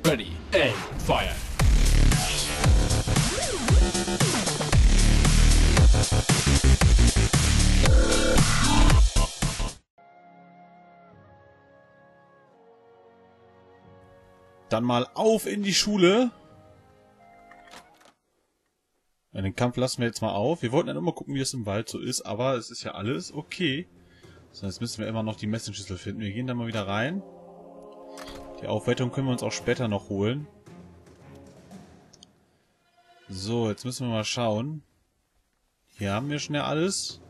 Ready, aim, fire. Dann mal auf in die Schule. Ja, den Kampf lassen wir jetzt mal auf. Wir wollten ja nur mal gucken, wie es im Wald so ist, aber es ist ja alles okay. So, jetzt müssen wir immer noch die Messenschlüssel finden. Wir gehen da mal wieder rein. Die Aufwertung können wir uns auch später noch holen. So, jetzt müssen wir mal schauen. Hier haben wir schnell alles.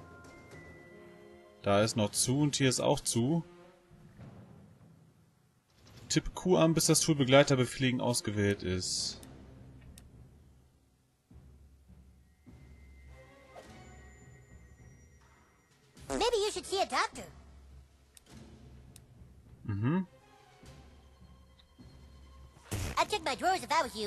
Da ist noch zu und hier ist auch zu. Tipp Q an, bis das Tool Begleiter befliegen ausgewählt ist. Maybe you should see a doctor. Mhm. I'd check my drawers if I was you.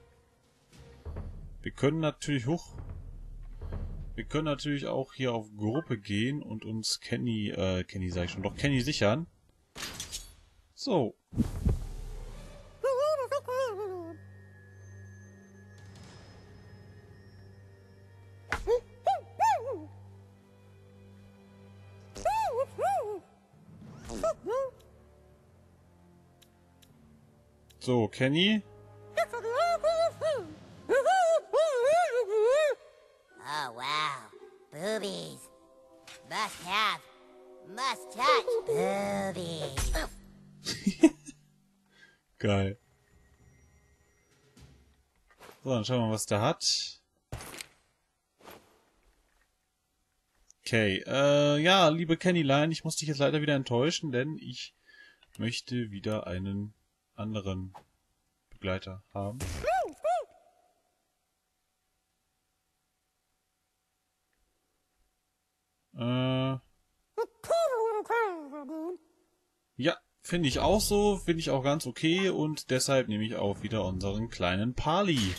Wir können natürlich Wir können natürlich auch hier auf Gruppe gehen und uns Kenny sag ich schon, doch Kenny sichern. So. So, Kenny. Oh, wow. Boobies. Must have. Must touch. Boobies. Geil. So, dann schauen wir mal, was der hat. Okay, ja, liebe Kennylein, ich muss dich jetzt leider wieder enttäuschen, denn ich möchte wieder einen anderen Begleiter haben. Ja, finde ich auch so, finde ich auch ganz okay und deshalb nehme ich auch wieder unseren kleinen Pali.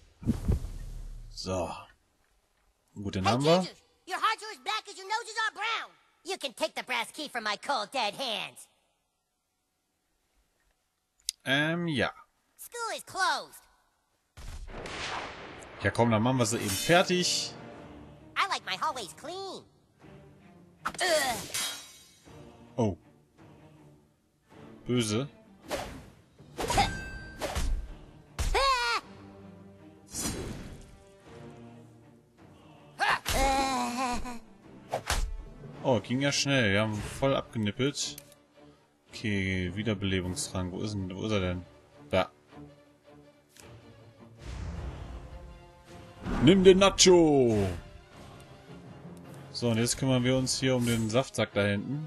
So. Gut, den haben wir. Jesus, your hearts are as black as your noses are brown. You can take the brass key from my cold dead hands. Ja. School is closed. Ja komm, dann machen wir sie eben fertig. I like my hallways clean. Oh. Böse. Oh, ging ja schnell. Wir haben voll abgenippelt. Okay, Wiederbelebungstrank. Wo ist er denn? Da. Nimm den Nacho! So, und jetzt kümmern wir uns hier um den Saftsack da hinten.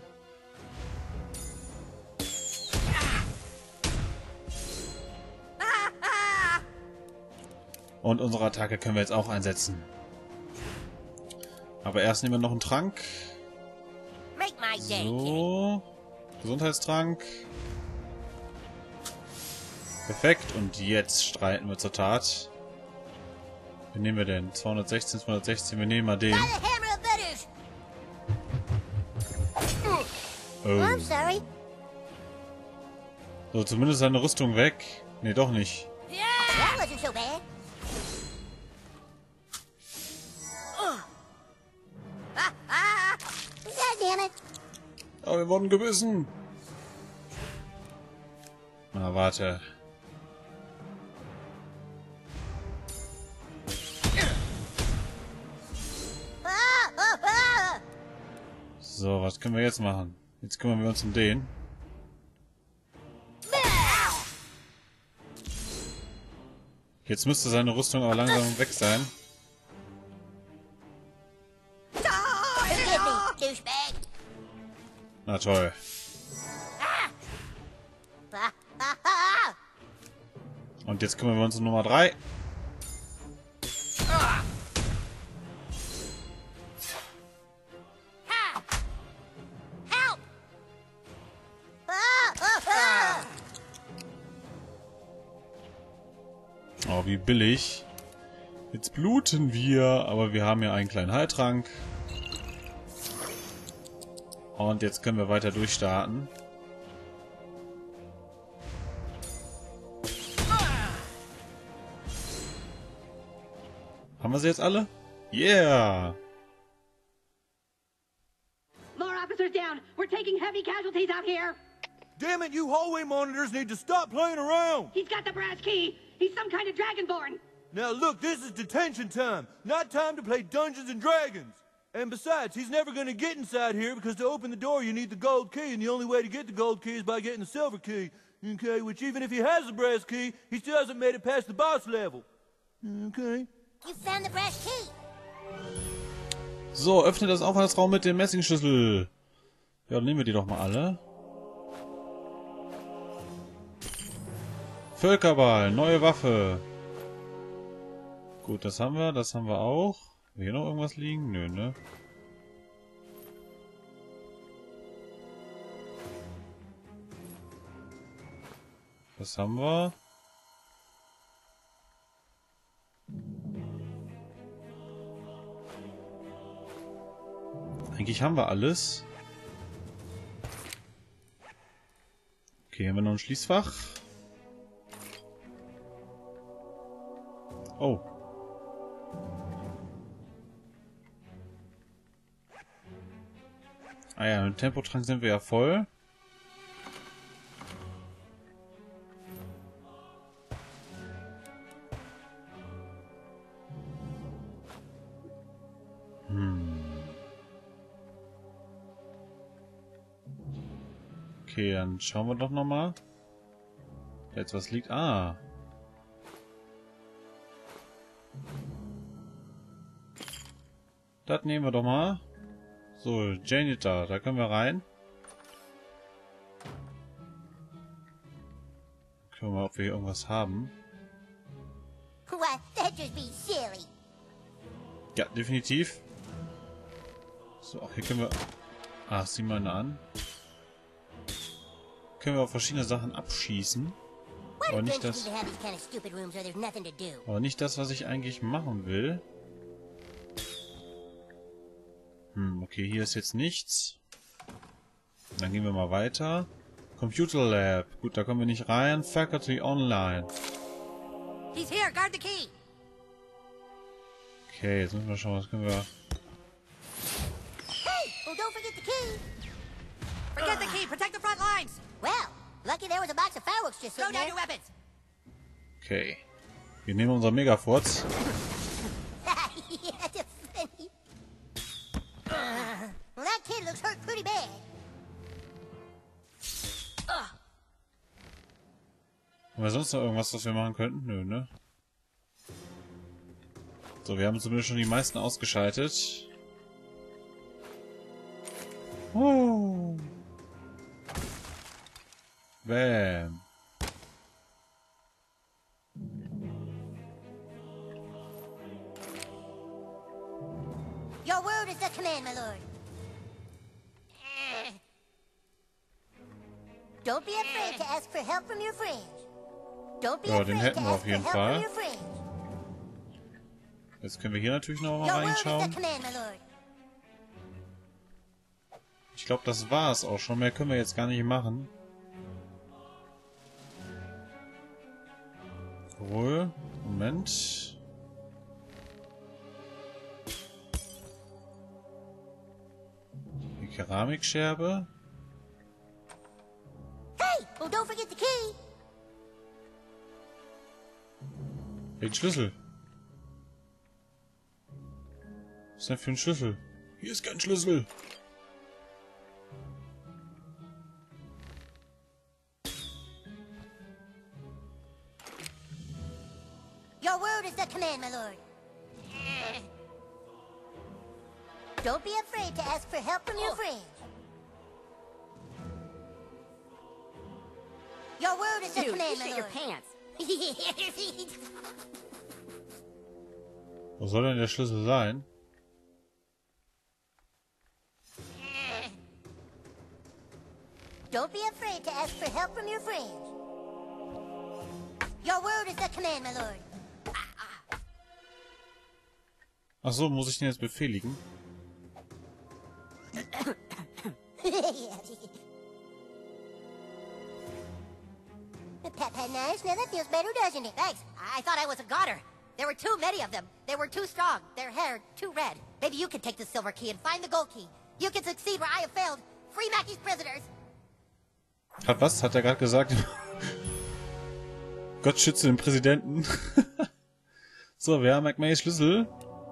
Und unsere Attacke können wir jetzt auch einsetzen. Aber erst nehmen wir noch einen Trank. Make my day, Kitty. So. Gesundheitstrank. Perfekt. Und jetzt streiten wir zur Tat. Wen nehmen wir denn? 216, 216. Wir nehmen mal den. By the hammer of Vetters. Oh. I'm sorry. So, zumindest seine Rüstung weg. Nee, doch nicht. That wasn't so bad. God damn it. Aber wir wurden gebissen. Na, warte. So, was können wir jetzt machen? Jetzt kümmern wir uns um den. Jetzt müsste seine Rüstung aber langsam weg sein. Forgive me, douchebag. Na toll. Und jetzt kümmern wir uns um Nummer 3. Help! Oh, wie billig. Jetzt bluten wir, aber wir haben ja einen kleinen Heiltrank. Und jetzt können wir weiter durchstarten. Haben wir sie jetzt alle? Yeah! More officers down. We're taking heavy casualties out here. Damn it, you hallway monitors need to stop playing around! He's got the brass key. He's some kind of dragonborn. Now look, this is detention time, not time to play Dungeons and Dragons. And besides, he's never gonna get inside here because to open the door you need the gold key, and the only way to get the gold key is by getting the silver key. Okay, which even if he has the brass key, he still hasn't made it past the boss level. Okay. You found the brass key. So, öffne das Aufenthaltsraum mit dem Messingschlüssel. Ja, dann nehmen wir die doch mal alle. Völkerball, neue Waffe. Gut, das haben wir auch. Haben wir hier noch irgendwas liegen? Nö, ne? Das haben wir. Eigentlich haben wir alles. Okay, haben wir noch ein Schließfach. Oh. Ah ja, mit dem Tempotrank sind wir ja voll. Okay, dann schauen wir doch nochmal. Jetzt was liegt. Ah. Das nehmen wir doch mal. So, Janitor, da können wir rein. Gucken wir mal, ob wir hier irgendwas haben. Why, that'd just be silly. Ja, definitiv. So, auch hier können wir... Ah, sieh mal eine an. Können wir auf verschiedene Sachen abschießen. Aber nicht das... Aber nicht das, was ich eigentlich machen will. Okay, hier ist jetzt nichts. Dann gehen wir mal weiter. Computer Lab. Gut, da kommen wir nicht rein. Faculty Online. He's here, guard the key. Okay, jetzt müssen wir schauen, was können wir... Hey, well, don't forget the key. Forget the key. Protect the front lines. Well, lucky there was a box of fireworks just Throw sitting down there. your weapons. Okay. Wir nehmen unser Megafurz. Yeah, that's funny. Well, that kid looks hurt pretty bad. Haben wir sonst noch irgendwas, was wir machen könnten? Nö, ne? So, wir haben zumindest schon die meisten ausgeschaltet. Bam. Your word is the command, my lord. Don't be afraid to ask for help from your friends. Don't be Ja, den afraid to hätten wir ask auf for jeden help Fall. from your friends. Jetzt können wir hier natürlich noch mal Your word is the reinschauen. command, my lord. Ich glaube, das war's auch schon. Mehr können wir jetzt gar nicht machen. Ruhe. Moment. Die Keramikscherbe. Hey, well, don't forget the key. Den Schlüssel. Was ist denn für ein Schlüssel? Hier ist kein Schlüssel. Your word is the command, my lord. Don't be afraid to ask for help from your friends. Your word is the Dude, command, you my shit your lord. pants. Wo soll denn der Schlüssel sein? Don't be afraid to ask for help from your friends. Your word is the command, my lord. Ach so, muss ich den jetzt befehligen? Pat, nice. Now that feels better, doesn't it? Thanks. I thought I was a goner. There were too many of them. They were too strong. Their hair too red. Maybe you can take the silver key and find the gold key. You can succeed where I have failed. Free Mackey's prisoners. Hat was? Hat er gerade gesagt? Gott schütze den Präsidenten. So, wir haben McMays Schlüssel.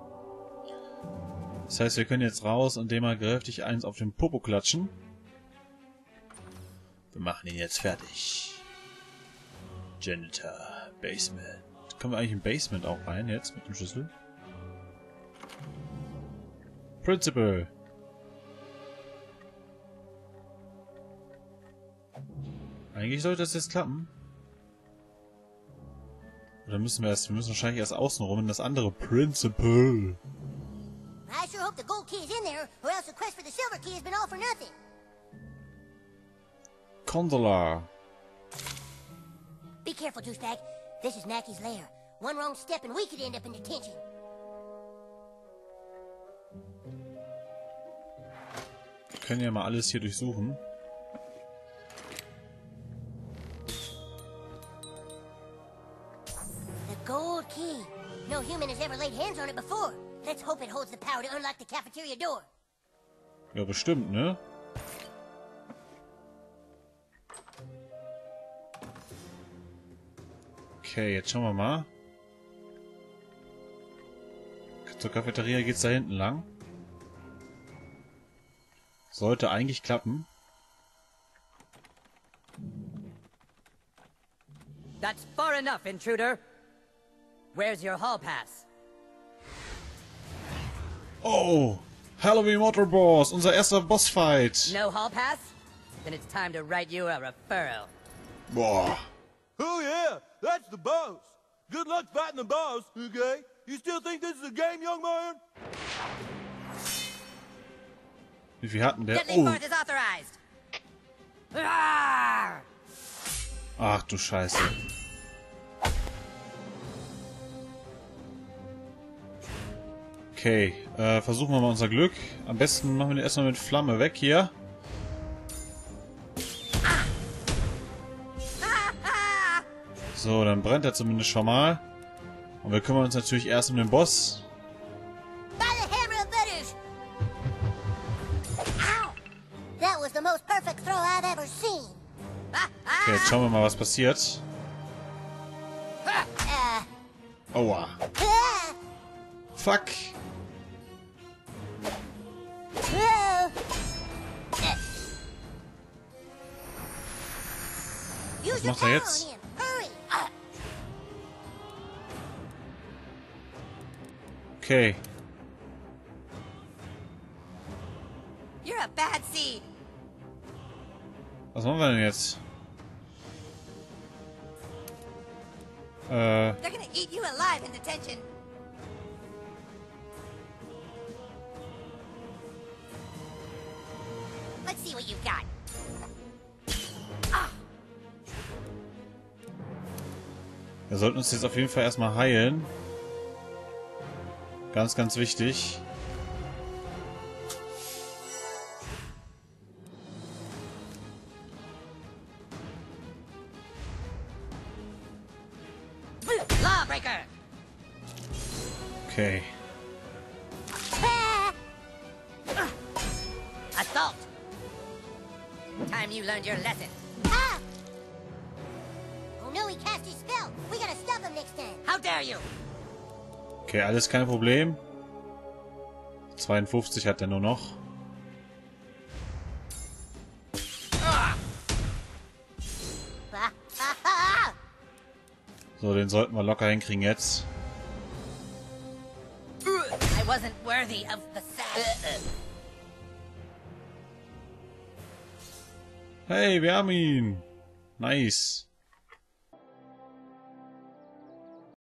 Das heißt, wir können jetzt raus und dem mal kräftig eins auf den Popo klatschen. Wir machen ihn jetzt fertig. Janitor. Basement. Können wir eigentlich im Basement auch rein jetzt mit dem Schlüssel? Principal. Eigentlich sollte das jetzt klappen. Oder müssen wir wahrscheinlich erst außen rum in das andere Principal. I sure hope the gold key is in there, or else the quest for the silver key has been all for nothing. Condola. Be careful, douchebag. This is Mackey's lair. One wrong step and we could end up in detention. Wir können ja mal alles hier durchsuchen. The gold key. No human has ever laid hands on it before. Let's hope it holds the power to unlock the cafeteria door. Ja, bestimmt, ne? Okay, jetzt schauen wir mal. Zur Cafeteria geht's da hinten lang. Sollte eigentlich klappen. That's far enough, intruder. Where's your hall pass? Oh! Halloween Motor Boss! Unser erster Bossfight! No hall pass? Then it's time to write you a referral. Boah! Oh yeah, that's the boss. Good luck fighting the boss, okay? You still think this is a game, young man? Wie viel hatten der? Deadly Oh! force is authorized. Rawr! Ach du Scheiße. Okay, versuchen wir mal unser Glück. Am besten machen wir den erstmal mit Flamme weg hier. So, dann brennt er zumindest schon mal. Und wir kümmern uns natürlich erst um den Boss. By the hammer of Verush! Ow! That was the most perfect throw I've ever seen. Okay, jetzt schauen wir mal, was passiert. Aua. Fuck. Was macht er jetzt? Okay. You're a bad seed. Was machen wir denn jetzt? They're gonna eat you alive in detention. Let's see what you've got. Wir sollten uns jetzt auf jeden Fall erstmal heilen. Ganz, ganz wichtig. Lawbreaker. Okay. Assault. Time you learned your lesson. Ah! Oh no, he cast his spell. We gotta stop him next time. How dare you? Okay, alles kein Problem. 52 hat er nur noch. So, den sollten wir locker hinkriegen jetzt. I wasn't worthy of the sash. Hey, wir haben ihn. Nice.